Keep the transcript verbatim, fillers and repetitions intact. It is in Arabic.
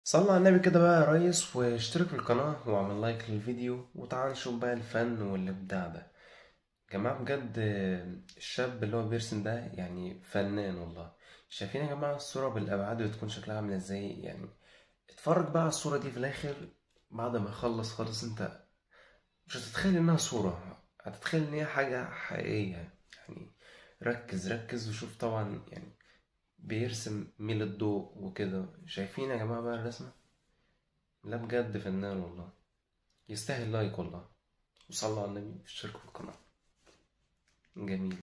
صلى على النبي كده بقى يا ريس، واشترك في القناة واعمل لايك للفيديو، وتعال نشوف بقى الفن والإبداع ده. يا جماعة بجد، الشاب اللي هو بيرسم ده يعني فنان والله. شايفين يا جماعة الصورة بالأبعاد بتكون شكلها عاملة ازاي؟ يعني اتفرج بقى على الصورة دي في الآخر. بعد ما يخلص خالص انت مش هتتخيل انها صورة، هتتخيل ان هي حاجة حقيقية يعني. ركز ركز وشوف طبعا يعني. بيرسم ميل الضوء وكده. شايفين يا جماعة بقى الرسمة؟ لا بجد فنان والله. يستاهل لايك والله. وصلوا على النبي، اشتركوا في القناة. جميل.